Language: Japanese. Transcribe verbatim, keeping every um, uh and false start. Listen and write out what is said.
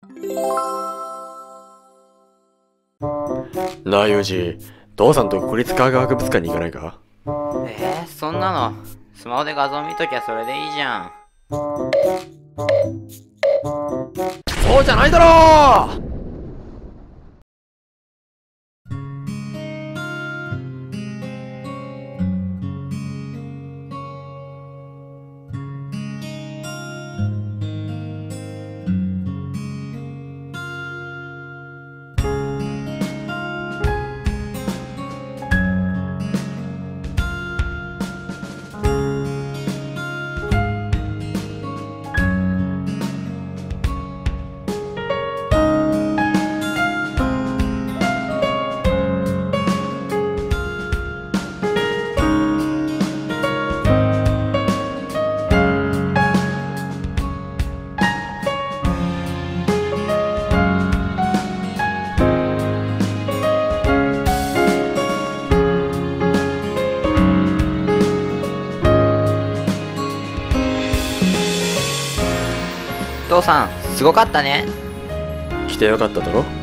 なあ、ユージ、父さんと国立科学博物館に行かないか？ えー、そんなのスマホで画像見ときゃそれでいいじゃん。 そうじゃないだろう。 父さん、すごかったね。 来てよかっただろ。